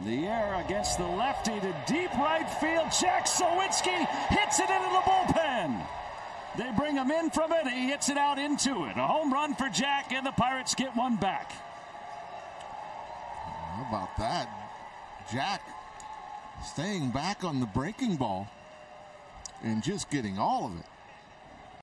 The air against the lefty to deep right field. Jack Suwinski hits it into the bullpen. They bring him in from it. He hits it out into it. A home run for Jack, and the Pirates get one back. How about that? Jack staying back on the breaking ball and just getting all of it.